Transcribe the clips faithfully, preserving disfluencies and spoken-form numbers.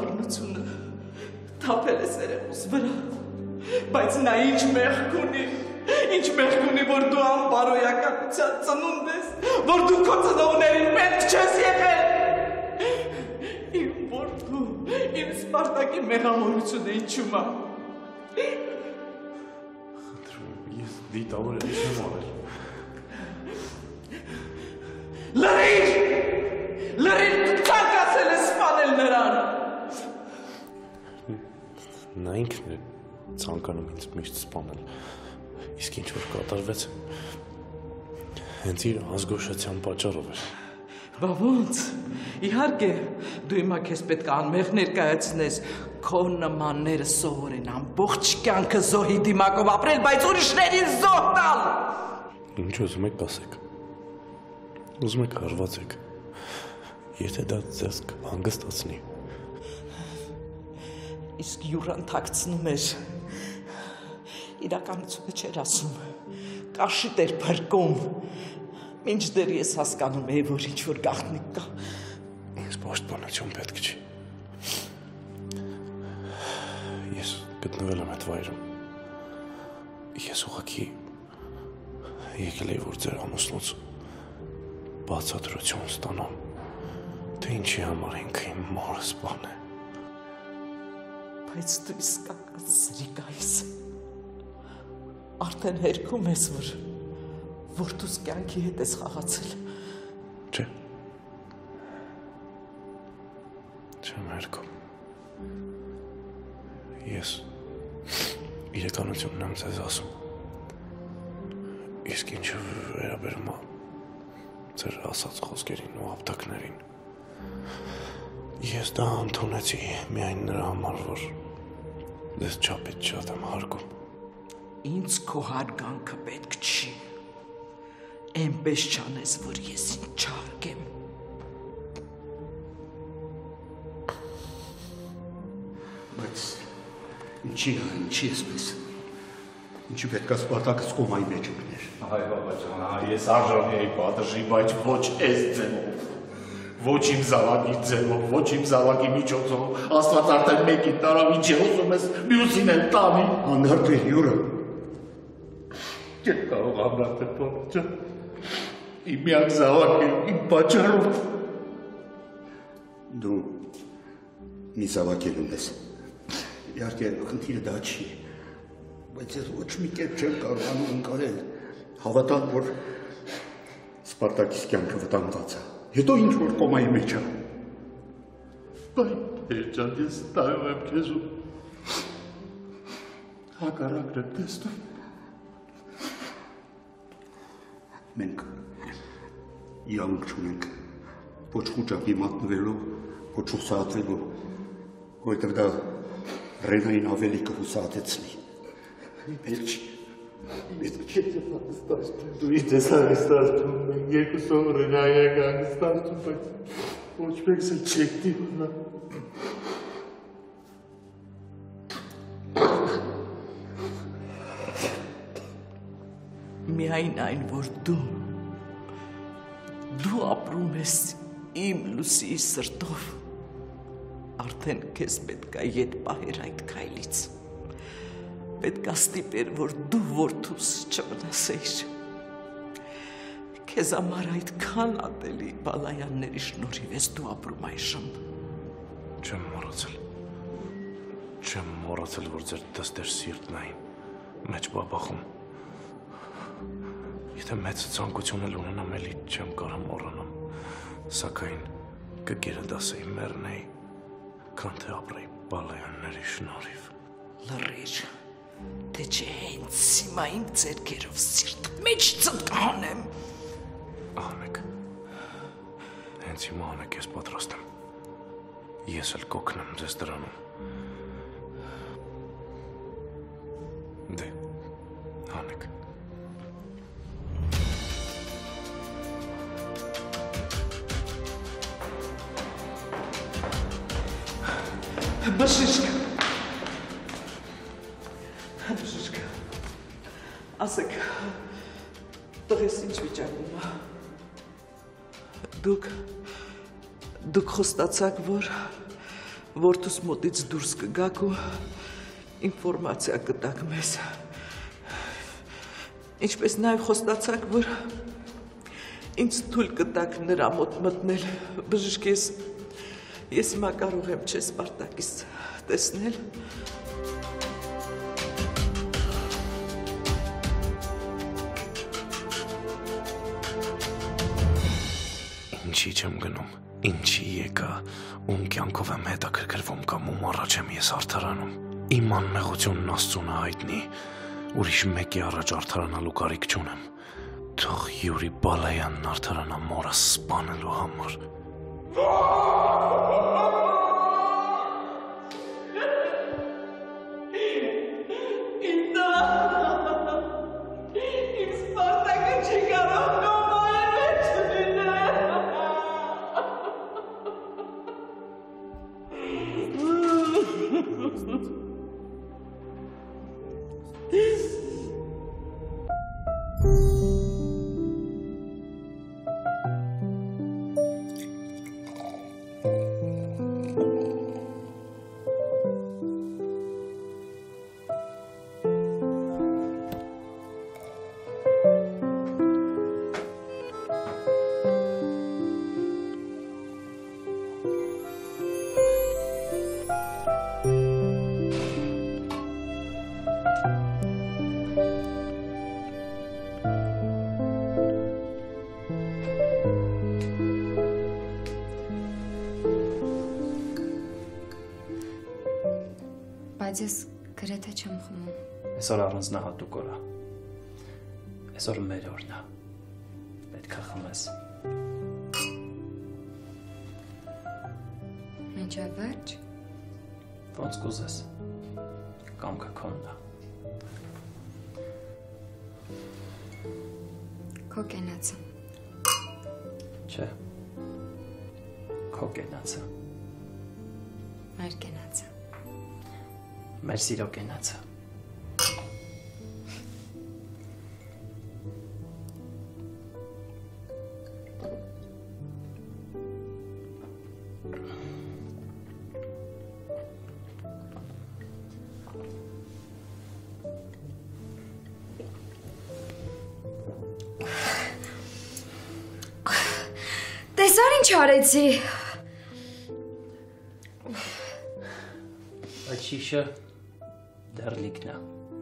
առնությունը թափել է սերեղուս վրա, բայց նա ինչ մեղք ունի, ինչ մեղք ունի, որ դու անբարոյականության ծնունդ ես, որ դու քո ծնողներին պետք չես եղել։ Իմ որդու, իմ Սպարտակի մեղավորությունը ինչու՞մ է։ Ես դիտավորել չեմ արել։ Լրիր, լրիր, ցանկացել ես սպանել նրան։ Նա ինքն է ցանկանում ինձ միշտ սպանել, իսկ ինչ որ կատարվեց, հենց իր ազգոշության պատճառով էր։ Բա ոնց, իհարկե, դու հիմա քեզ պետք է անմեղ ներկայացնես, քո նմանները սովորեն ամբողջ կյանքը զոհի դիմակով ապրել, բայց ուրիշներին զոհ տալ։ Ինչ ուզում եք ասեք, ուզում եք հարվածեք, եթե դա ձեզ հանգստացնի։ Իսկ յուրան թաքցնում էր, իրականությունը չէր ասում, կաշիտ էր փրկում, մինչդեռ ես հասկանում էի, որ ինչ-որ գաղտնիք կա։ Ինձ պաշտպանություն պետք չի։ Ես գտնվել եմ այդ վայրում։ Ես ուղղակի եկել էի, որ ձեր ամուսնուց բացատրություն ստանամ, թե ինչի համար ինքը իմ մորը սպանել։ Բայց դու իսկական սրիկա ես, արդեն հերքում ես, որ որդուս կյանքի հետ ես խաղացել։ Չէ, չեմ հերքում, ես իրականությունն եմ ձեզ ասում, իսկ ինչը վերաբերում է ձեր ասած խոսքերին ու ապտակներին, ես դա ընդունեցի միայն նրա համար, որ ձեզ չափից շատ եմ հարգում։ Ինձ քո հարգանքը պետք չի, այնպես չանես, որ ես ինձ չհարգեմ։ Բայց ինչի, ինչի էսպես, ինչի պետք է Սպարտակը կոմայի մեջ ընկներ։ Այ բաբա ջան, ես արժանի էի պատժի, բայց ոչ էս ձևով, ոչ իմ զավակի ձևով, ոչ իմ զավակի միջոցով, Աստված արդեն մեկին տարավ, ինչ է ուզում ես, մյուսին էլ տանի։ Անհարթ Յուրը։ Չեմ կարող ամրատել բաբա ջան, իմ միակ զավակը, իմ պատճառով։ Դու մի զավակել ունես, իհարկե խնդիրը դա չի, բայց ես ոչ մի կերպ չեմ կարողանում ընկալել, հավատալ, որ Սպարտակիս կյանքը վտանգված է, հետո ինչ-որ կոմայի մեջ է։ Բայց Տեր ջան, ես տայում եմ քեզ ու հակառակն եմ տեսնում։ Մենք իրավունք չունենք ոչ խուճապի մատնվելու, ոչ հուսահատվելու, որովհետև դա Ռենային ավելի կհուսահատեցնի։ Մեր չի։ Ես քեզ եմ հանգստացնում, դու ինձ ես հանգստացնում, մենք երկուսով Ռենայի ենք հանգստացնում, բայց ոչ մեկս էլ չեք դիմանա։ Միայն այն, որ դու, դու ապրում ես իմ լուսիի սրտով, արդեն քեզ պետք է ետ պահեր այդ քայլից, պետք է ստիպեր, որ դու որդուս չվնասեիր, քեզ համար այդքան ատելի բալայանների շնորհիվ ես դու ապրում այժմ։ Չեմ մոռացել, չեմ մոռացել, որ ձեր դստեր սիրտն այն մեջ բաբախում, եթե մեծ ցանկություն էլ ունենամ, էլի չեմ կարող մոռանամ, սակայն կգերը դասեի մեռնեի, քան թե ապրեի բալայանների շնորհիվ։ Լռիր, թե չէ հենց հիմա իմ ձեռքերով սիրտդ մեջ ծնկանեմ։ Անեք, հենց հիմա անեք, ես պատրաստ եմ, ես էլ կօգնեմ ձեզ դրանում։ Դե, անեք։ Բժիշկ, բժիշկ, ասեք, տղես ինչ վիճակում է, դուք, դուք խոստացաք, որ, Որտուս մոտից դուրս կգաք ու ինֆորմացիա կտաք մեզ։ Ինչպես նաև խոստացաք, որ ինձ թույլ կտաք նրա մոտ մտնել բժշկես։ Ես հիմա կարող եմ չէ Սպարտակիս տեսնել։ Ինչի չեմ գնում, ինչի եկա, ում կյանքով եմ հետաքրքրվում կամ ում առաջ եմ ես արդարանում։ Իմ անմեղությունն Աստծուն է հայտնի, ուրիշ մեկի առաջ արդարանալու կարիք չունեմ։ Թող Յուրի Բալայանն արդարանա մորս սպանելու համար։ Բայց ես գրեթե չեմ խմում։ Այսօր առանձնահատուկ օր է։ Այսօր մեր օրն է։ Պետք է խմես։ Մինչև վերջ։ Ոնց կուզես։ Կամքը քոնն է։ Քո կենացը։ Չէ։ Քո կենացը։ Մեր կենացը։ Մեր սիրո կենացը։ Տեսար ինչ արեցի։ Այդ շիշը դեռ լիքն է։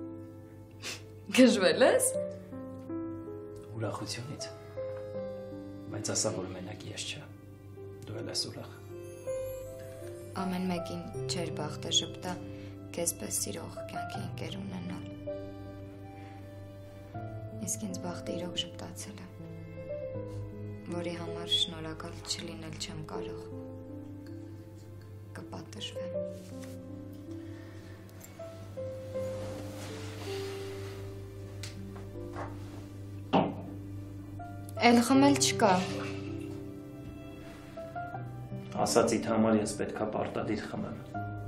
Գժվել ես։ Ուրախությունից։ Բայց ասա, որ մենակ ես չէ։ Դու էլ ես ուրախ։ Ամեն մեկին չեր բախտը ժպտա, քեզ պես սիրող կյանքի ընկեր ունենալ։ Իսկ ինձ բախտը իրոք ժպտացել է, որի համար շնորհակալ չլինել չեմ կարող։ Կպատժվեմ։ Էլ խմել չկա։ Ասացիդ համար ես պետք է պարտադիր խմեմ։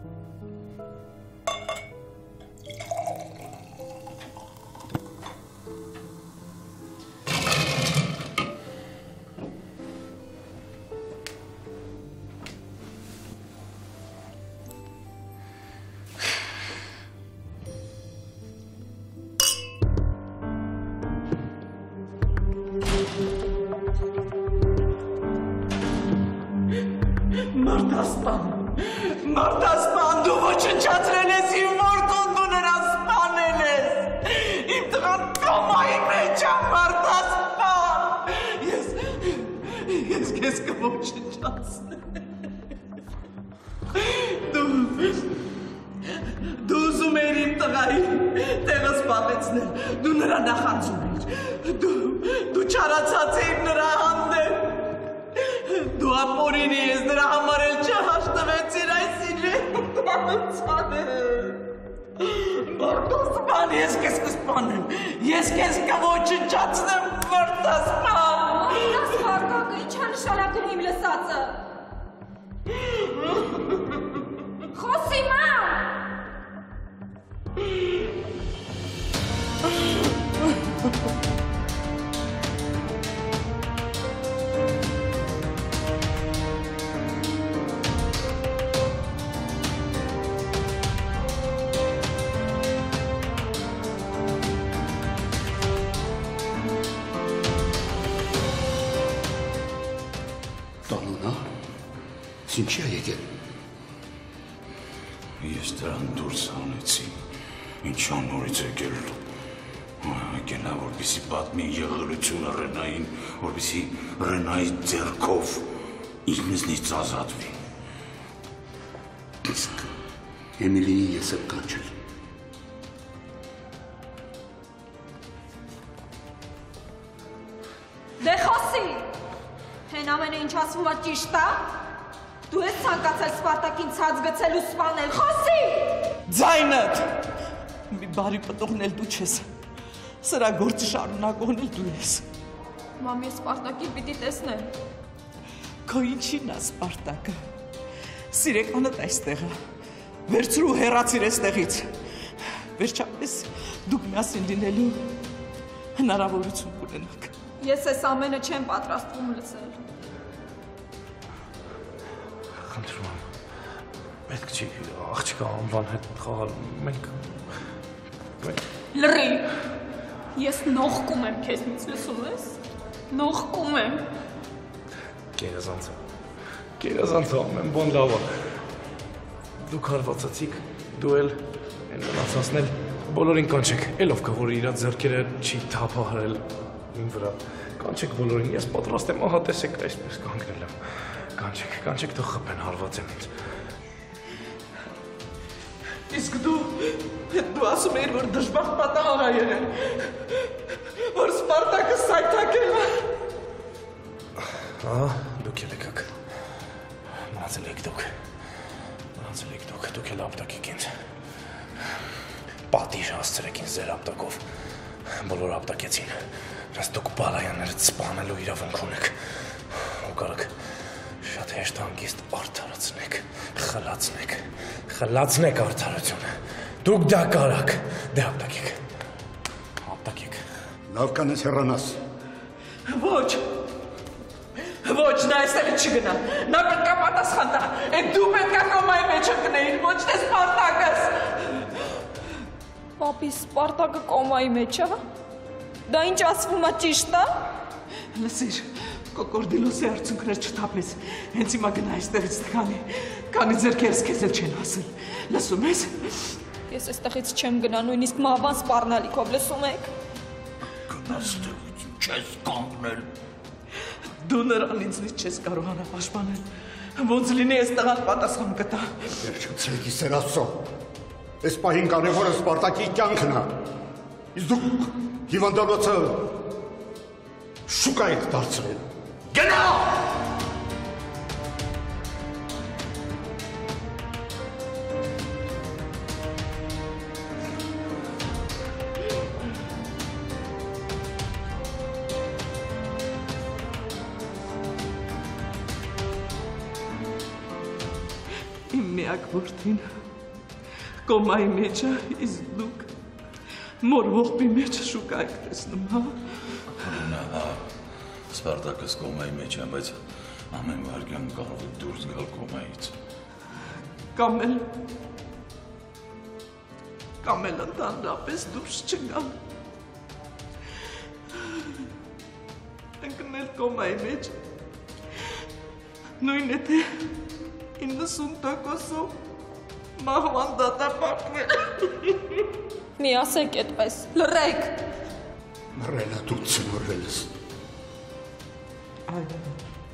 Մարդասպան, մարդասպան, դու ոչնչացրել ես իմ որդուն, դու նրան սպանել ես։ Իմ տղան կոմայի մեջ է, մարդասպան։ Ես, ես քեզ կոչնչացնեմ։ Դու, դու ուզում էիր իմ տղայի տեղը սպանեցնել, դու նրա նախանձում էիր, դու, դու չարացած էիր նրա հանդեպ։ Դու ապորին ես նրա համար էլ չհաշտվեցիր այս իրեն Մարդասպան, ես քեզ կսպանեմ, ես քեզ կոչնչացնեմ, մարդասպան։ Այս հարկակը ինչ է նշանակում իմ լսածը։ Խոսի ման։ Ինչի է եկել։ Ես դրան դուրս հանեցի, ինչ անորից եկել, եկել է, որպեսի պատմի եղելությունը Ռենային, որպեսի Ռենայի ձեռքով ինքնիզնից ազատվի։ Իսկ Էմիլիի ես եմ կանչել։ Դե խոսի, հեն ամենը ինչ ասվում է ճիշտ է, դու ես ցանկացել Սպարտակին ցած գցել ու սպանել, խոսի։ Ձայնդ, մի բարի պտուղն էլ դու չես, սրա գործը շարունակողն էլ դու ես։ Մամ, ես Սպարտակին պիտի տեսնեմ։ Քո ինչին է Սպարտակը, սիրեկանդ այստեղ է, վերցրու հեռացիր այստեղից, վերջապես դուք միասին լինելու հնարավորություն կունենաք։ Ես այս ամենը չեմ պատրաստվում լսել։ Խնդրում եմ, պետք չի աղջիկա անվան հետ խաղալ, մենք… Լռի, ես նողկում եմ քեզնից, լսում ես, նողկում եմ։ Գերազանց է, գերազանց է, ամեն բան լավ է, դուք հարվածացիք, դու էլ են մնացածնել, բոլորին կանչեք, էլով կա, որ իրա ձեռքերը չի թափահարել իմ վրա, կանչեք բոլորին, ես պատրաստ եմ, ահա տեսեք այսպես կանգնել եմ, կանչեք, կանչեք թող խփեն, հարված եմ ինձ։ Իսկ դու, դու ասում էիր, որ դժբախտ պատահար է եղել, որ Սպարտակը սայթաքել է։ Ահա, դուք էլ եկաք, մնացել եք դուք, մնացել եք դուք, դուք էլ ապտակեք ինձ, պատիժ հասցրեք ինձ ձեր ապտակով, բոլոր ապտակեցին, նրանց դուք բալայաներդ սպանելու իրավունք ունեք, ու կարաք շատ հեշտ հանգիստ արդարացնեք, խլացնեք, խլացնեք արդարությունը, դուք դա կարաք, դե ապտակեք, ապտակեք։ Լավ կանես հեռանաս։ Ոչ, ոչ, նա այստեղի չգնա, նա պետք է պատասխան տա, է դու պետք է կոմայի մեջ ընկնեիր, ոչ թե Սպարտակս։ Պապի, Սպարտակը կոմայի մեջ է, դա ինչ ասվում է ճիշտ է։ Լսիր, կոկորդիլոսի արցունքներ չթափես, հենց հիմա գնա այստեղից քանի, քանի ձեռքերս քեզ էլ չեն ասել, լսում ես։ Ես այստեղից չեմ գնա, նույնիսկ մահվան սպառնալիքով, լսում եք։ Գնաս դեղից չես կանգնել։ Դու նրան ինձնից չես կարողանա պաշտպանել, ոնց լինի այս տղան պատասխան կտա։ Վերջացրեք իսեր Աստծո։ Այս պահին կարևորը Սպարտակի կյանքն է։ Իսկ դուք հիվանդանոցը շուկա եք դարձրել։ Գնա! Իմ միակ որդին կոմայի մեջ է, իսկ դուք մոր ողբի մեջ շուկա եք տեսնում, հա։ Հա, հա, Սպարտակս կոմայի մեջ է, բայց ամեն վարկյան կարող է դուրս գալ կոմայից։ Կամ էլ, կամ էլ ընդհանրապես դուրս չգալ։ Ընկնել կոմայի մեջ, նույն է թե իննսուն տոկոսով մահվան դատապարտվել։ Մի ասեք այդպես, լռեք։ Ռենա, դու ցնորվել ես։ Այո,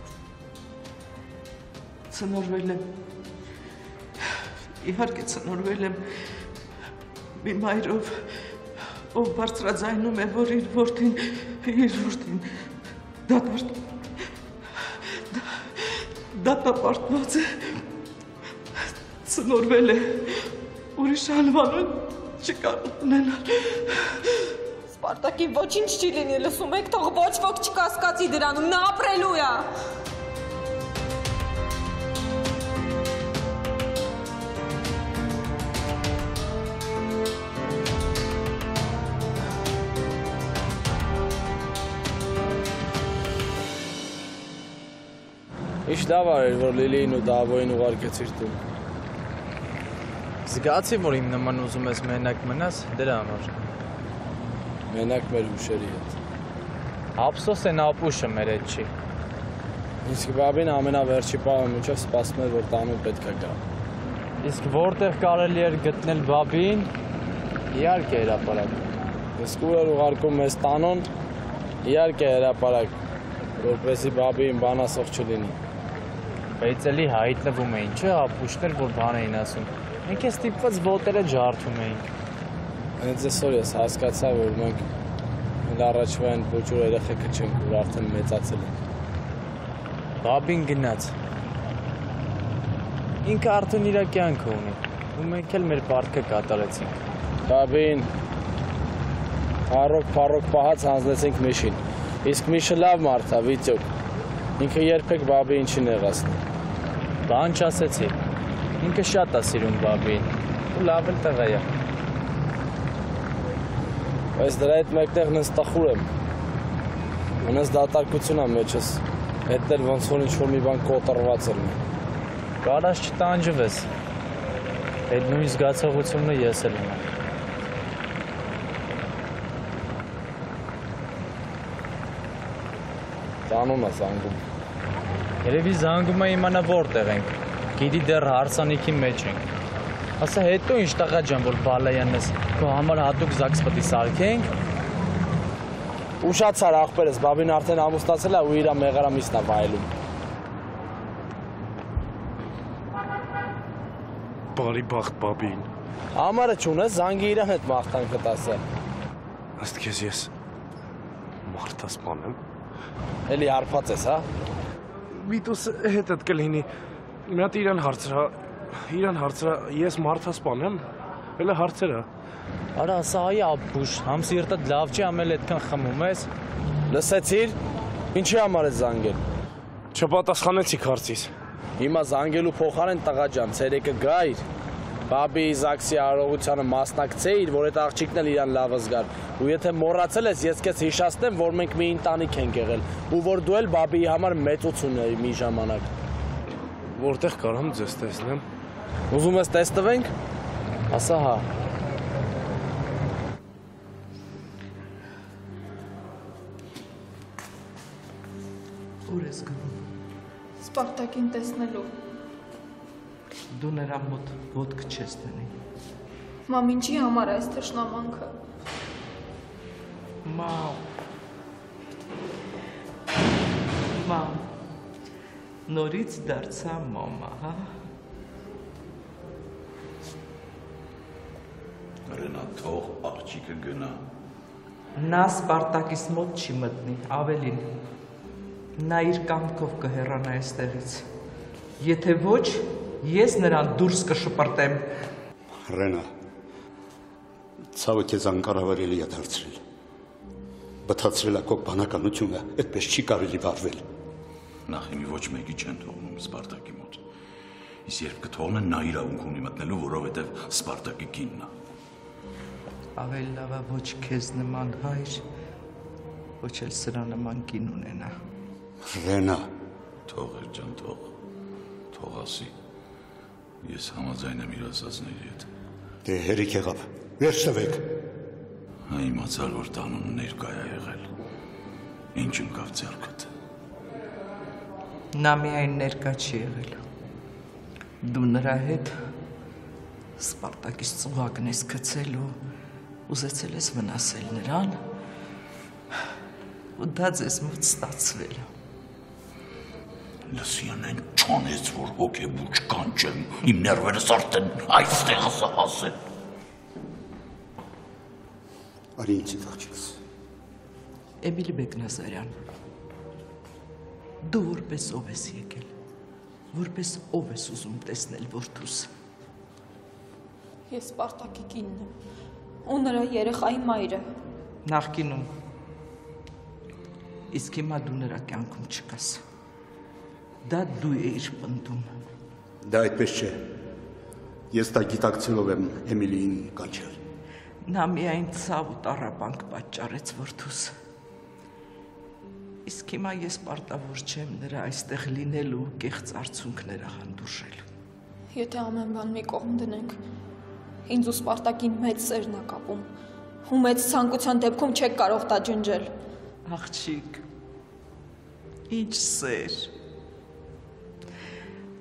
ցնորվել եմ, իհարկե ցնորվել եմ մի մայրով, ով բարձրաձայնում է, որ իր որդին, իր որդին դատապարտ, դատապարտված է, ցնորվել է, ուրիշ անվանուն չկարող ունենալ։ Սպարտակին ոչինչ չի լինի, լսում եք, թող ոչ ոք չկասկածի դրանում, նա ապրելու է։ Ինչ լավ արել, որ Լիլիին ու Դավոյին ուղարկեցիր դու։ Զգացի, որ իմ նման ուզում ես մենակ մնաս, դրա համար։ Մենակ մեր հուշերի հետ։ Ափսոս են ապուշը մեր հետ չի։ Իսկ բաբին ամենավերջի պահը մինչև սպասում էր, որ տանուն պետք է գա։ Իսկ որտեղ կարելի էր գտնել բաբին, իհարկե հրապարակ։ Իսկ ուր էր ուղարկում մեզ տանուն, իհարկե հրապարակ, որպեսզի բաբին բան ասող չլինի։ Բայց էլի հայտնվում էին, չէ՞, ապուշներ, որ բան էին ասում։ Մենք է ստիպված ոտերը ջարդում էինք։ Հենց այսօր ես հասկացա, որ մենք էլ առաջվա այն փոքր երեխեքը չենք, որ արդեն մեծացել են։ Բաբին գնաց։ Ինքը արդեն իր կյանքը ունի, ու մենք էլ մեր պարտքը կատարեցինք։ Բաբին առոք փառոք պահած հանձնեցինք Միշին։ Իսկ Միշը լավ մարդ է, Վիթյոկ։ Ինքը երբեք բաբին չի նեղացնի։ Բան չասեցի։ Ինքը շատ է սիրում բաբին, ու լավ էլ տղա է։ Բայց դրա հետ մեկտեղ նենց տխուր եմ։ Ունես դատարկություն ա մեջս։ Հետն էլ ոնց որ ինչ-որ մի բան կոտրված էր։ Կարաս չտանջվես։ Այդ նույն զգացողությունը ես էլ ունեմ։ Տանում է զանգում։ Երևի զանգում է իմանա որտեղ ենք։ Գիտի դեռ հարսանիքի մեջ ենք։ Ասա հետո ինչ տղա ջան, որ բալայան ես, քո համար հատուկ զաքս պետք է սարքենք։ Ուշացար աղբերս, բաբին արդեն ամուսնացել է ու իր մեղարամիսն է վայելում։ Բարի բախտ բաբին։ Համարը չունես, զանգի իրան հետ մաղթանքդ ասա։ Ըստ քեզ ես մարդասպան եմ։ Էլի հարբած ես, հա։ Վիտուս հետդ կլինի։ Մի հատ իրան հարցրա, իրան հարցրա, ես մարդասպան եմ։ Էլը հարցերա։ Արա ասա այ ապուշ, համ սիրտը լավ չի, ամել այդքան խմում ես։ Լսեցիր, ինչի համար ես զանգել։ Չպատասխանեցիք հարցիս։ Հիմա զանգելու փոխարեն տղա ջան, ցերեկը գայր։ Բաբի Իզաքսի արարողությանը մասնակցեիր, որ այդ աղջիկն էլ իրան լավը զգար։ Ու եթե մոռացել ես, ես քեզ հիշացնեմ, որ մենք մի ընտանիք ենք եղել, ու որ դու էլ բաբիի համար մեծություն էի մի ժամանակ։ Որտեղ կարամ ձեզ տեսնեմ։ Ուզում ես տեսնվենք։ Ասա հա։ Ուր ես գնում։ Սպարտակին տեսնելու։ Դու նրա մոտ ոտք չես դնի։ Մամ, ինչի համար այս թշնամանքը։ Մամ։ Մամ։ Նորից դարձա մամա, հա։ Ռենա, թող աղջիկը գնա։ Նա Սպարտակիս մոտ չի մտնի, ավելին։ Նա իր կամքով կհեռանա այստեղից։ Եթե ոչ, ես նրան դուրս կշպրտեմ։ Ռենա, ցավը քեզ անկարավարելի է դարձրել։ Բթացրել է քո բանականությունը, այդպես չի կարելի վարվել։ Նախ իմի ոչ մեկի չեն թողնում Սպարտակի մոտ։ Իսկ երբ կթողնեն, նա իրավունք ունի մտնելու, որովհետև Սպարտակի կինն է։ Ավելի լավ է ոչ քեզ նման հայր, ոչ էլ սրա նման կին ունենա։ Ռենա, Թող էր ջան, թող, թող ասի։ Ես համաձայն եմ իր ասածների հետ։ դե հերիք եղավ, վերջ տվեք։ Հա իմացար, որ տանունը ներկա է եղել։ Ինչ ընկավ ձեռքդ։ Նա միայն ներկա չի եղել։ Դու նրա հետ Սպարտակից ծուղակն ես գցել ու ուզեցել ես վնասել նրան, ու դա ձեզ մոտ ստացվել։ Լսի անեն չանեց, որ հոգեբուչ կանչեմ, իմ ներվերս արդեն այստեղ հասել։ Արի ինձ աղջիկս։ Էմիլի Բեկնազարյան, դու որպես ով ես եկել, որպես ով ես ուզում տեսնել որդուս։ Ես Սպարտակի կինն եմ, ու նրա երեխայի մայրը։ Նախկինում, իսկ հիմա դու նրա կյանքում չկաս։ Դա դու էիր պնդում։ Դա այդպես չէ։ Ես դա գիտակցելով եմ Էմիլիին կանչել։ Նա միայն ցավ ու տառապանք պատճառեց որդուս։ Իսկ հիմա ես պարտավոր չեմ նրա այստեղ լինելու կեղծ արցունքները հանդուրժել։ Եթե ամեն բան մի կողմ դնենք, ինձ ու Սպարտակին մեծ սերն է կապում, ու մեծ ցանկության դեպքում չեք կարող դա ջնջել։ Աղջիկ, ինչ սեր,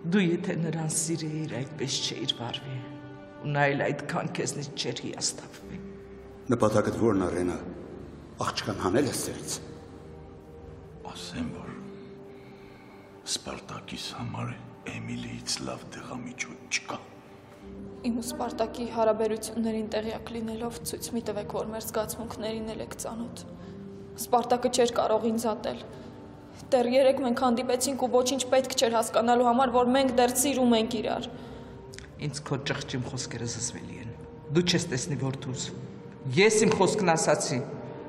Դու եթե նրան սիրեիր, այդպես չէիր վարվի, ու նա էլ այդքան քեզնից չէր հիասթափվի։ Նպատակդ որն Արենա, աղջկան հանել ես ձերից։ Ասեմ, որ Սպարտակիս համար Էմիլիից լավ դեղամիջոց չկա։ Իմ ու Սպարտակի հարաբերություններին տեղյակ լինելով ցույց մի տվեք, որ մեր զգացմունքներին էլ եք ծանոթ։ Սպարտակը չէր կարող ինձ ատել։ Դեռ երեք մենք հանդիպեցինք ու ոչինչ պետք չէր հասկանալու համար, որ մենք դեռ սիրում ենք իրար։ Ինձ քո ճղճիմ խոսքերը զսվելի են։ Դու չես տեսնի որդուս։ Ես իմ խոսքն ասացի։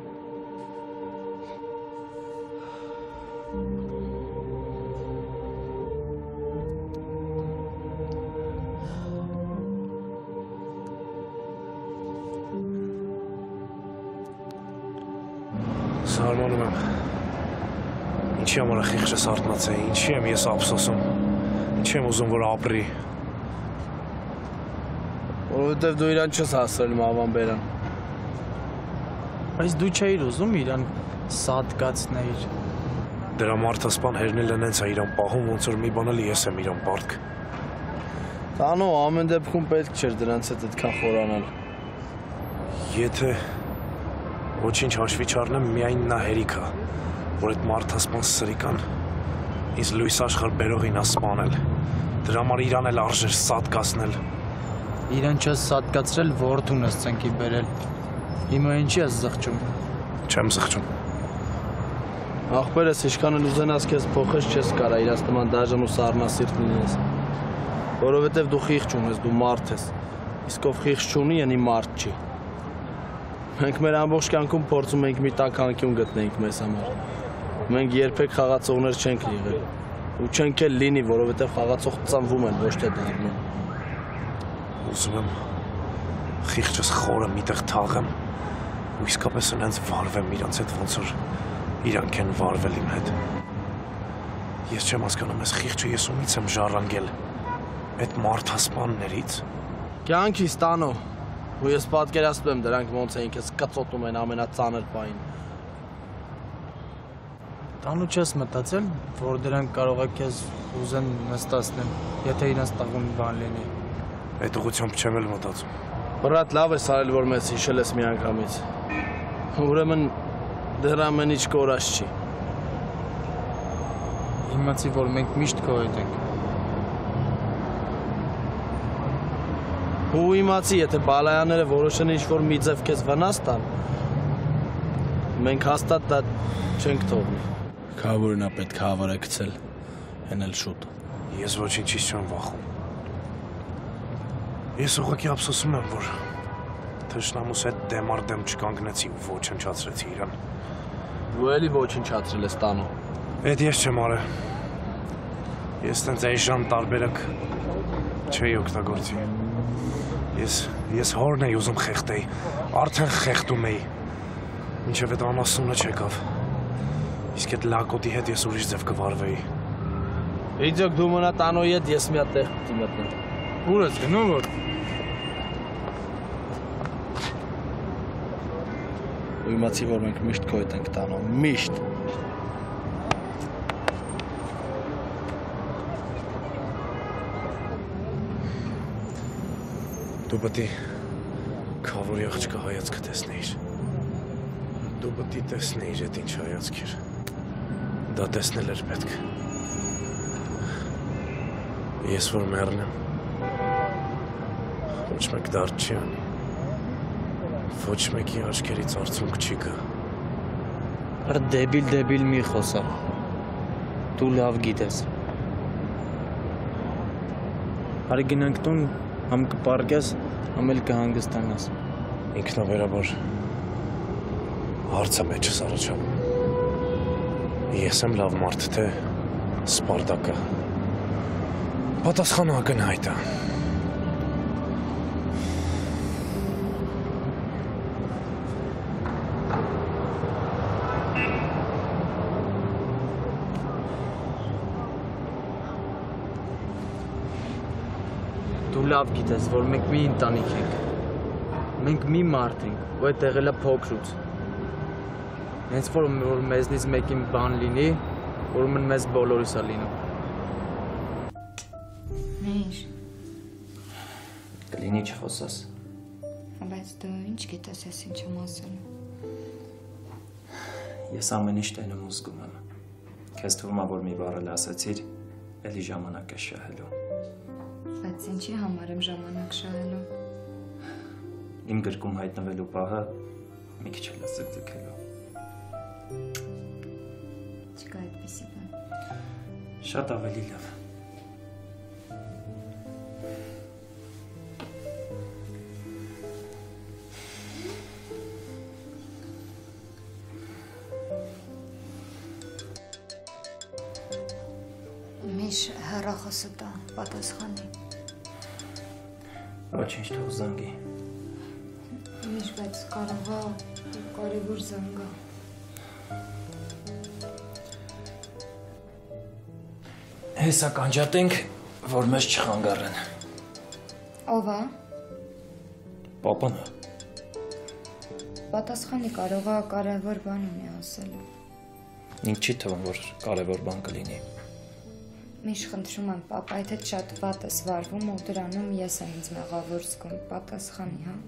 Սարմանում եմ։ Ինչի համար է խիղճս արթնացել, ինչի եմ ես ափսոսում, ինչի եմ ուզում, որ ապրի։ Որովհետև դու իրան չես հասրել մավան բերան։ Բայց դու չէիր ուզում իրան սատկացնեիր։ Դրա մարդասպան հերնելը նենց է իրան պահում, ոնց որ մի բան էլ ես եմ իրան պարտք։ Տանո, ամեն դեպքում պետք չէր դրանց հետ այդքան խորանալ։ Եթե ոչինչ հաշվի չառնեմ, միայն նա հերիք է, որ այդ մարդասպան սրիկան ինձ լույս աշխարհ բերողին է սպանել։ Դրա համար իրան էլ արժեր սատկացնել։ Իրան չես սատկացրել, որդուն ես ծնկի բերել։ Հիմա ինչի ես զղջում։ Չեմ զղջում։ Ախպերս ինչքան էլ ուզենաս քեզ փոխես չես կարա իրաց նման դաժան ու սառնասիրտ լինես։ Որովհետև դու խիղճ ունես, դու մարդ ես։ Իսկ ով խիղճ չունի, անի մարդ չի։ Մենք մեր ամբողջ կյանքում փորձում ենք մի տաք անկյուն գտնենք մեզ համար։ Մենք երբեք խաղացողներ չենք եղել։ Ու չենք էլ լինի, որովհետև խաղացող ծնվում են, ոչ թե դառնում։ Ուզում եմ խիղճս խորը միտեղ թաղեմ ու իսկապես նրանց վարվեմ իրանց հետ, ոնց որ իրանք են վարվել իմ հետ։ Ես չեմ հասկանում, ես խիղճը ես ումից եմ ժառանգել, այդ մարդասպաններից։ Կյանքիս տանո, ու ես պատկերացնում եմ դրանք ոնց էին քեզ կծոտում են ամենածանր պահին։ Տանու չես մտածել, որ դրանք կարող է քեզ ուզեն նստացնել, եթե իրենց տաղում բան լինի։ Այդ ուղղությամբ չեմ էլ մտածում։ Բրատ լավ ես արել, որ մեզ հիշել ես միանգամից։ Ուրեմն դեռ ամեն ինչ կորած չի։ Իմացի, որ մենք միշտ քո հետ ենք։ Ու իմացի, եթե բալայանները որոշեն ինչ-որ մի ձև քեզ վնաս տան, մենք հաստատ դա չենք թողնի։ Քավորին է պետք է հավարա գցել, հեն էլ շուտ։ Ես ոչինչից չեմ վախում։ Ես ուղղակի ափսոսում եմ, որ թշնամուս հետ դեմ առ դեմ չկանգնեցի ու ոչնչացրեցի իրան։ Դու էլի ոչնչացրել ես տանո։ Էդ ես չեմ արել։ Ես տենց այժմ տարբերակ չէի օգտագործի։ Ես ես հորն էի ուզում խեղդեի, արդեն խեղդում էի։ Մինչև այդ անասունը չեկավ։ Իսկ այդ լակոտի հետ ես ուրիշ ձև կվարվեի։ Իդոք դու մնա տանոյի հետ ես մի հատ տեղ պիտի մտնեմ։ Ուր ես գնում որ։ Ու իմացի, որ մենք միշտ քո հետ ենք տանո, միշտ։ Դու պետք է քավորի աղջկա հայացքը տեսնեիր։ Դու պետք է տեսնեիր այդ ինչ հայացք էր։ Դա տեսնել էր պետք։ Ես որ մեռնեմ, ոչ մեկ դարձ չի անի, ոչ մեկի աչքերից արցունք չի գա։ Հր դեբիլ-դեբիլ մի խոսա, դու լավ գիտես։ Հարի գնանք տուն, համ կպարկես, համ էլ կհանգստանաս։ Ինքնաբերաբար հարցը մեջս առաջանում։ Ես եմ լավ մարդ, թե Սպարտակը։ Պատասխանը ակնհայտ է։ Դու լավ գիտես, որ մենք մի ընտանիք ենք։ Մենք մի մարդ ենք, ու այդ եղել է փոքրուց։ Հենց որ որ մեզնից մեկին բան լինի, ուրեմն մեզ բոլորիս է լինում։ Ինչ։ Կլինի չխոսես։ Բայց դու ինչ գիտես ես ինչ եմ ասելու։ Ես ամեն ինչ տենում ու զգում եմ։ Քեզ թվում է, որ մի բառը ասացիր, էլի ժամանակ ես շահելու։ Բայց ինչի համար եմ ժամանակ շահելու։ Իմ գրկում հայտնվելու պահը մի քիչ էլ ձգձգելու։ Չկա այդպիսի բան։ Շատ ավելի լավ։ Միշ հեռախոսը տա, պատասխանի։ Ոչինչ թող զանգի։ Միշ, բայց կարող է կարևոր զանգա։ Հեսա կանջատենք, որ մեզ չխանգարեն։ Ով է։ Պապան է։ Պատասխանի կարող է կարևոր բան ունի ասելու։ Ինձ չի թվում, որ կարևոր բան կլինի։ Միշ խնդրում եմ, պապա, եթե շատ վատ ես վարվում ու դրանում ես եմ ինձ մեղավոր զգում, պատասխանի, հա։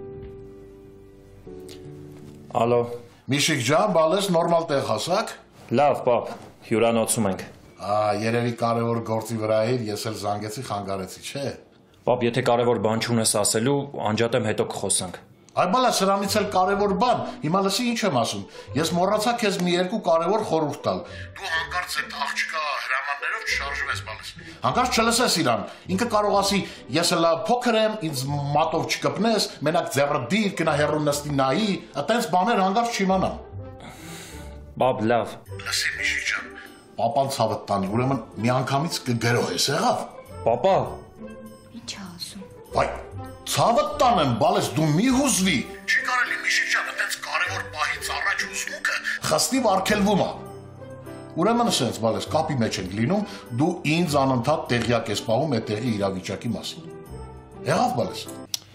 Ալո։ Միշիկ ջան, բալես նորմալ տեղ հասակ։ Լավ, պապ, հյուրանոցում ենք։ Ա, երևի կարևոր գործի վրա էր, ես էլ զանգեցի, խանգարեցի, չէ։ Պապ, եթե կարևոր բան չունես ասելու, անջատեմ, հետո կխոսանք։ Այ բալա, սրանից էլ կարևոր բան, հիմա լսի ինչ եմ ասում, ես մոռացա քեզ մի երկու կարևոր խորհուրդ տալ։ Դու հանկարծ այդ աղջկա հրամաններով չշարժվես բալես։ Հանկարծ չլսես իրան, ինքը կարող ասի, ես էլ փոքր եմ, ինձ մատով չկպնես, մենակ ձեռը դիր, գնա հեռու նստի նայի, այտենց բաներ հանկարծ չիմանամ։ Պապ, լավ։ Լսի Միշի ջան, պապան ցավդ տանի, ուրեմն մի անգամից կգրոհես, եղավ։ Պապա։ Ինչ է ասում։ Վայ, ցավդ տանեմ, բալես դու մի հուզվի։ Չի կարելի Միշի ջան, այտենց կարևոր պահից առաջ հուզմունքը խստիվ արգելվում է։ Ուրեմն ասենց, բալես, կապի մեջ ենք լինում, դու ինձ անընդհատ տեղյակ ես պահում այդ տեղի իրավիճակի մասին։ Եղավ բալես։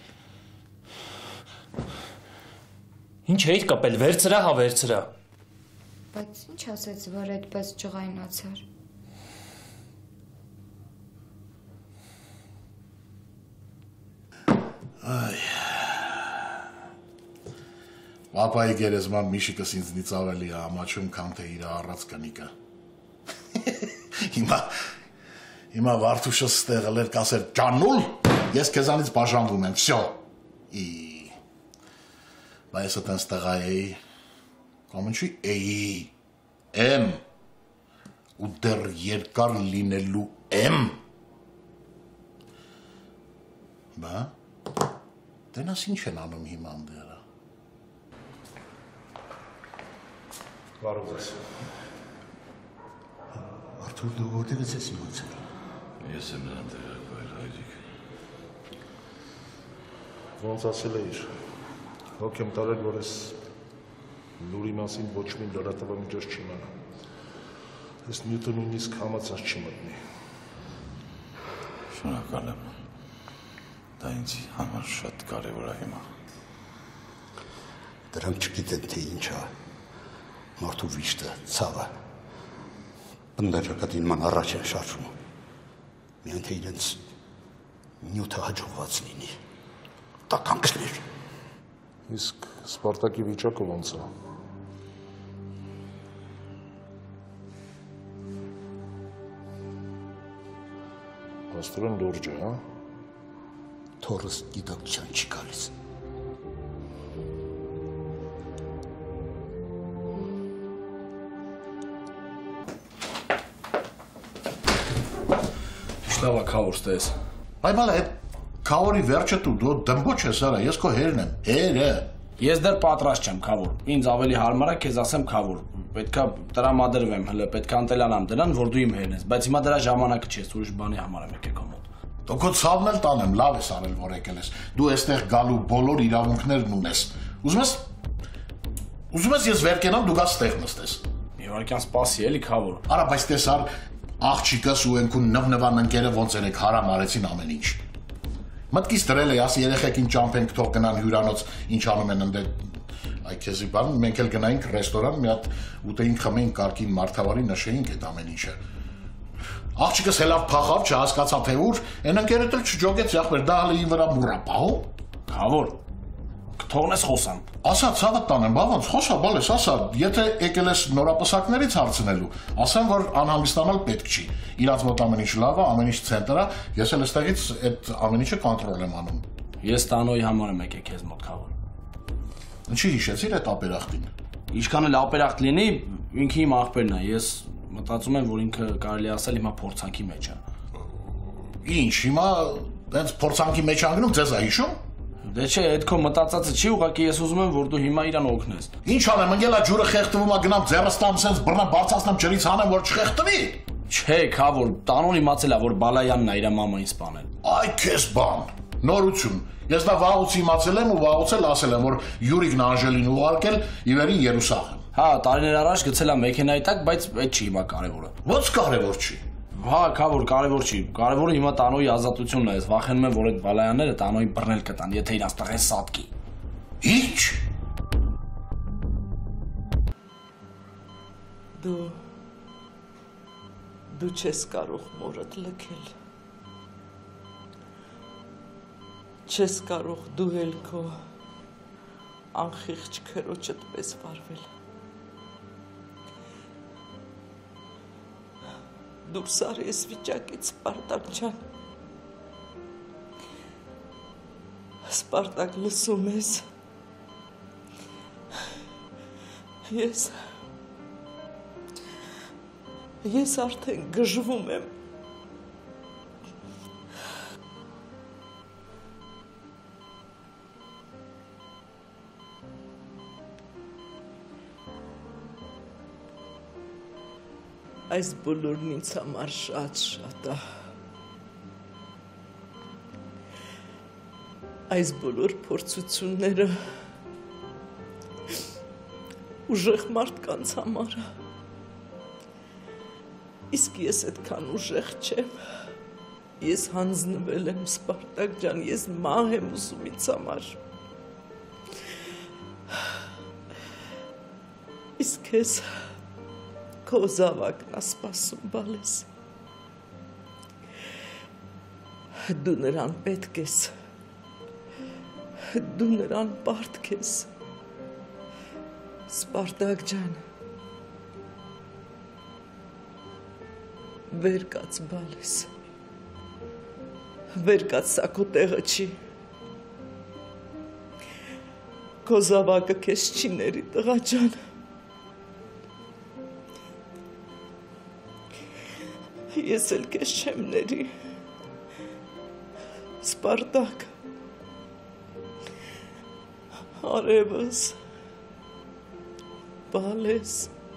Ինչ էիդ կապել, վերցրա, հա վերցրա։ Բայց ինչ ասեց, որ այդպես ջղայնացար։ Այ։ Պապայի գերեզման Միշիկս ինձնից ավելի է ամաչում, քան թե իր առած կնիկը։ Հիմա հիմա Վարդուշը ստեղել էր կասեր ջանուլ, ես քեզանից բաժանվում եմ, всё։ Ի Բայց այդպես տղա էի, կամ ինչի էի, եմ, ու դեռ երկար լինելու եմ։ Բա, դենաս ինչ են անում հիմա անդերը։ Վարուղ ես։ Արթուր, դու որտեղից ես իմացել։ Ես եմ նրան տեղակայել, հայրիկ։ Ոնց ասել էիր, հոգ եմ տարել, որ ես լուրի մասին ոչ մի լրատվամիջոց չիմանա։ Ես նյութը նույնիսկ համացած չի մտնի։ Շնորհակալ եմ։ Դա ինձ համար շատ կարևոր է հիմա։ Դրանք չգիտեն, թե ինչ է մարդու վիշտը, ցավը։ Բնդաճակատինման առաջ են շարժում։ Միայն թե իրենց նյութը հաջողված լինի։ Տականքներ։ Իսկ Սպարտակի վիճակը ոնց է։ Աստորեն լուրջ է, հա։ Թորս գիտակցության չի գալիս։ Շտավա քավոր ստես։ Այ բալա, այդ քավորի վերջը դու դու դմբոչ ես արա, ես քո հերն եմ, հերը։ Ես դեռ պատրաստ չեմ քավոր։ Ինձ ավելի հարմար է քեզ ասեմ քավոր։ Պետքա տրամադրվեմ, հələ պետքա անտելանամ դրան, որ դու իմ հերն ես, բայց հիմա դրա ժամանակը չի, ուրիշ բանի համար եմ եկել քո մոտ։ Դու քո ցավն էլ տանեմ, լավ ես արել, որ եկել ես։ Դու այստեղ գալու բոլոր իրավունքներն ունես։ Ուզում ես Ուզում ես ես վեր կենամ, դու գաս ստեղ նստես։ Մի վարքյան սպասի, էլի քավոր։ Արա, բայց տեսար աղջիկս ու ենքուն նվնվան ընկերը ոնց են եք հարամ արեցին ամեն ինչ։ Մտքից դրել է, ասի երեխեքին ճամփենք, թող գնան հյուրանոց, ինչ անում են ընդ այ քեզի բան, մենք էլ գնայինք ռեստորան, մի հատ ուտեինք, խմեինք, կարգին մարդավարի նշեինք այդ ամեն ինչը։ Աղջիկս հելավ փախավ, չհասկացավ թե ուր, այն ընկերդ էլ չջոգեց ախպեր, դա հələ իմ վրա մուռա պահում։ Քավոր, կթողնես խոսամ։ Ասա, ցավդ տանեմ, բա ոնց, խոսա, բալես, ասա, եթե եկել ես նորապսակներից հարցնելու, ասեմ, որ անհանգստանալ պետք չի։ Իրանց մոտ ամեն ինչ լավ է, ամեն ինչ ցենտր է, ես էլ այստեղից այդ ամեն ինչը կոնտրոլ եմ անում։ Ես տանոյի համար եմ եկել քեզ մոտ Քավոր։ Ինչի հիշեցիր այդ ապերախտին։ Ինչքան էլ ապերախտ լինի, ինքը իմ աղբերն է, ես մտածում եմ, որ ինքը կարելի ասել հիմա փորձանքի մեջ է։ Ինչ, հիմա այնց փորձանքի մեջ անգնում ձեզ է հիշում։ Դե չէ, այդ քո մտածածը չի, ուղղակի ես ուզում եմ, որ դու հիմա իրան օգնես։ Ինչ անեմ, ընկելա ջուրը խեղդվում է, գնամ ձեռս տամ սենց բռնամ բարձրացնեմ ջրից հանեմ, որ չխեղդվի։ Չէ, Քավոր, տանոն իմացել է, որ Բալայանն է իր մամային սպանել։ Այ քեզ բան, նորություն։ Ես դա վաղուց իմացել եմ ու վաղուց էլ ասել եմ, որ Յուրիկն Անժելին ուղարկել իվերին Երուսաղեմ։ Հա, տարիներ առաջ գցել է մեքենայի տակ, բայց այդ չի հիմա կարևորը։ Ոնց կարևոր չի։ Հա, Քավոր, կարևոր չի։ Կարևորը հիմա տանոյի ազատությունն է, ես վախենում եմ, որ այդ Բալայանները տանոյին բռնել կտան, եթե իրանց տղեն սատկի։ Ինչ։ Դու դու չես կարող մորդ լքել։ Չես կարող դու էլ քո անխիղճ քրոջդ պես վարվել։ Դուրս արի ես վիճակից, Սպարտակ ջան։ Սպարտակ, լսում ես։ Ես Ես արդեն գժվում եմ։ Այս բոլորն ինձ համար շատ-շատ է։ Այս բոլոր փորձությունները ուժեղ մարդկանց համար է։ Իսկ ես այդքան ուժեղ չեմ։ Ես հանձնվել եմ, Սպարտակ ջան, ես մահ եմ ուզում ինձ համար։ Իսկ ես քո զավակն է սպասում, բալես։ Դու նրան պետք ես։ Դու նրան պարտք ես։ Սպարտակ ջան։ Վեր կաց, բալես։ Վեր կաց, սա քո տեղը չի։ Քո զավակը քեզ չի ների, տղա ջան։ Ես էլ քեզ չեմ ների։ Սպարտակ։ Արևս։ Բալես։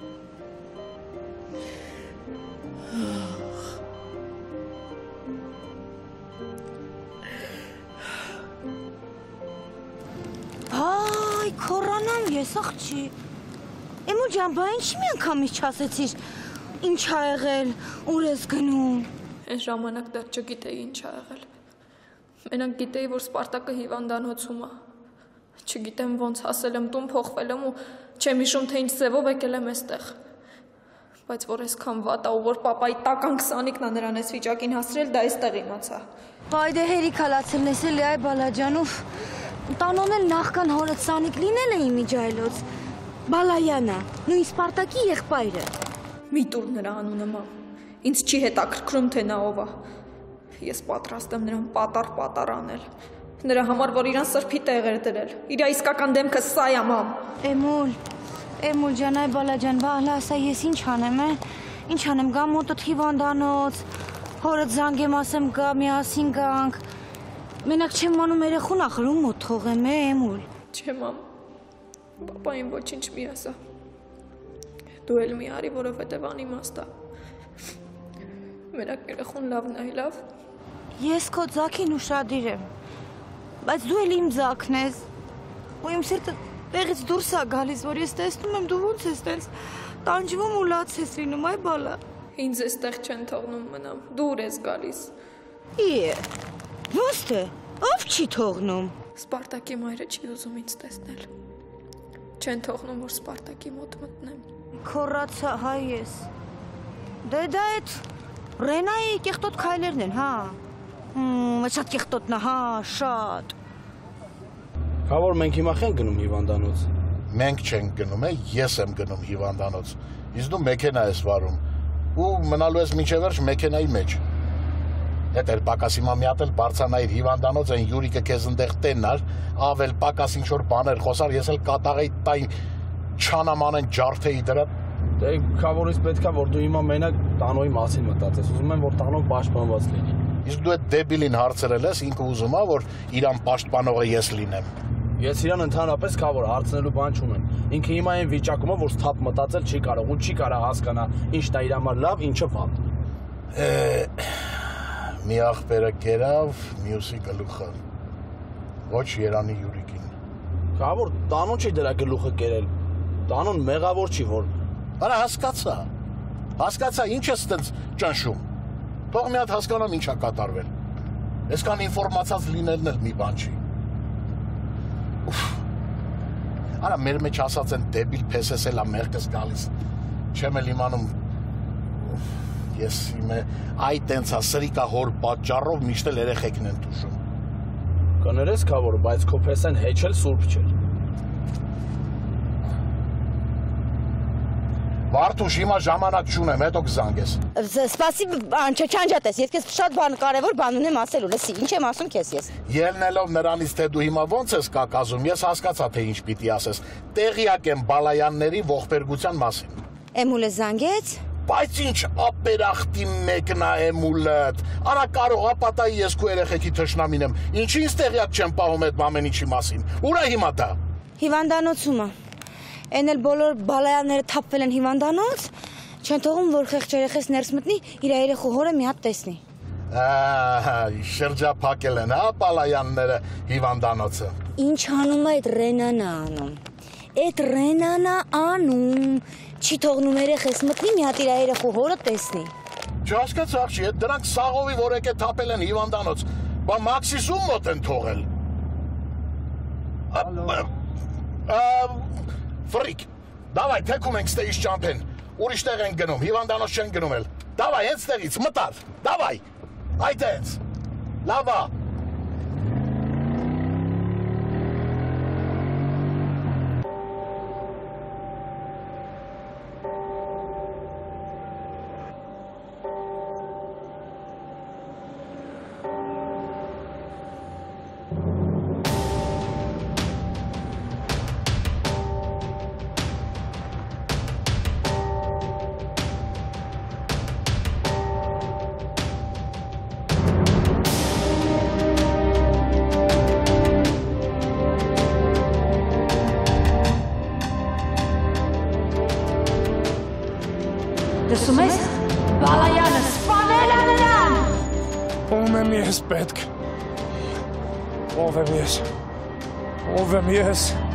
Այ, քորանամ ես, աղջի։ Էմու ջան, բա ինչի մի անգամից չասեցիր, ինչ ա եղել, ուր ես գնում։ Այն ժամանակ դեռ չգիտեի ինչ ա եղել։ Մենակ գիտեի, որ Սպարտակը հիվանդանոցում է։ Չգիտեմ ոնց հասել եմ տուն, փոխվել եմ ու չեմ հիշում, թե ինչ ձևով եկել եմ այստեղ։ Բայց որ այսքան վատ ա ու որ պապայի տական քսանիկն ա նրան այս վիճակին հասրել, դա այստեղ իմացա։ Բայ դե հերիք հալացել ես էլի, այ Բալաջանով։ Տանոն էլ նախքան հորդ Սանիկ լինել է իմ իջայլոց։ Բալայանա, նույն Սպարտակի եղբայրը։ Մի տուր նրա անունը, մամ։ Ինձ չի հետաքրքրում, թե նա ով է։ Ես պատրաստ եմ նրան պատար-պատար անել։ Նրա համար, որ իրան սրբի տեղեր դրել։ Իրա իսկական դեմքը սա է, մամ։ Էմուլ, Էմուլ ջան, այ Բալաջան, բահլա, ասա ես ինչ անեմ, է։ Ինչ անեմ, գա մոտդ հիվանդանոց, հորդ զանգեմ ասեմ գա, միասին գանք։ Մենակ չեմ անում երեխուն ախր ում մոտ թողեմ, է, Էմուլ։ Չէ, մամ։ Պապային ոչինչ մի ասա։ Դու էլ մի արի, որովհետև անիմաստ է։ Մենակ երեխուն լավն է, լավ։ Ես քո ձակին ուշադիր եմ, բայց դու էլ իմ ձակն ես, ու իմ սիրտը տեղից դուրս է գալիս, որ ես տեսնում եմ դու ոնց ես տենց տանջվում ու լաց ես լինում, այ Բալա։ Ինձ էստեղ չեն թողնում մնամ, դուր ես գալիս։ Իե, ոնց թե, ով չի թողնում։ Սպարտակի մայրը չի ուզում ինձ տեսնել։ Չեն թողնում, որ Սպարտակի մոտ մտնեմ։ Քոռացա հայ ես։ Դե դա այդ Ռենայի կեղտոտ քայլերն են, հա։ Հմ, շատ կեղտոտն է, հա, շատ։ Քավոր մենք հիմա խենք գնում հիվանդանոց։ Մենք չենք գնում, ես եմ գնում հիվանդանոց։ Իսկ դու մեքենա ես վարում ու մնալու ես մինչև վերջ մեքենայի մեջ։ Էդ էլ պակաս հիմա մի հատ էլ բարձանայր հիվանդանոց այն Յուրիկը քեզ ընդեղ տենար, ավել պակաս ինչ որ բաներ խոսար, ես էլ կատաղեի տային չանամանեն ջարդեի դրա։ Դե քավորից պետքա որ դու հիմա մենակ տանոյի մասին մտածես, ուզում եմ որ տանոն պաշտպանված լինի։ Իսկ դու այդ դեբիլին հարցրել ես, ինքը ուզում է որ իրան պաշտպանողը ես լինեմ։ Ես իրան ընդհանրապես քավոր հարցնելու բան չունեմ։ Ինքը հիմա այն վիճակում է, որ սթափ մտածել չի կարող ու չի կարող հասկանա ինչն է իր համար լավ, ինչը վատ։ Մի աղբերը կերավ, մյուսի գլուխը։ Ոչ Երանի Յուրիկին։ Քավոր տանոն չի դրա գլուխը կերել։ Տանոն մեղավոր չի որ։ Արա հասկացա։ Հասկացա, ինչ ես այդպես ճնշում։ Թող մի հատ հասկանամ ինչա կատարվել։ Այսքան ինֆորմացիաց լինելն էլ մի բան չի։ Արա մեր մեջ ասած են դեբիլ փեսես էլա մեղքս գալիս։ Չեմ էլ իմանում ես իմ այ տենց է սրիկա հոր պատճառով միշտ էլ երեխեքն են տուժում։ Կներես քավոր, բայց քո փեսեն հեչ էլ սուրբ չէր։ Վարդուշ, հիմա ժամանակ չունեմ, հետո կզանգես։ Սպասի, չանջատես, ես քեզ շատ բան կարևոր բան ունեմ ասելու, լսի, ինչ եմ ասում քեզ ես։ Ելնելով նրանից, թե դու հիմա ոնց ես կակազում, ես հասկացա, թե ինչ պիտի ասես։ Տեղյակ եմ Բալայանների ողբերգության մասին։ Էմուլը զանգեց։ Բայց ինչ ապերախտի մեկն է Էմուլըդ։ Արա կարող ապատայի ես քո երեխեքի թշնամին եմ։ Ինչի ինձ տեղյակ չեմ պահում այդ ամեն ինչի մասին։ Ուր է հիմա դա։ Հիվանդանոցում է։ Էն էլ բոլոր Բալայանները թափվել են հիվանդանոց, չեն թողում, որ խեղճ երեխես ներս մտնի, իր երեխու հորը մի հատ տեսնի։ Ահա, շրջափակել են, հա, Բալայանները հիվանդանոցը։ Ինչ անում է այդ Ռենանը անում։ Այդ Ռենանը անում, չի թողնում երեխես մտնի, մի հատ իր երեխու հորը տեսնի։ Չհասկացա աղջի, այդ դրանք սաղովի որ եկե թափել են հիվանդանոց, բա Մաքսիսում մոտ են թողել։ Ֆրիկ, դավայ, թեքում ենք ստեղից ճամփեն, ուրիշ տեղ ենք գնում, հիվանդանոց չեն գնում էլ, դավայ, հենց տեղից, մտավ, դավայ, այդ հենց, լավա։ Լսում ես, Բալայանը սպանել է նրան։ Ում եմ ես պետք։ Ով եմ ես։ Ով եմ ես։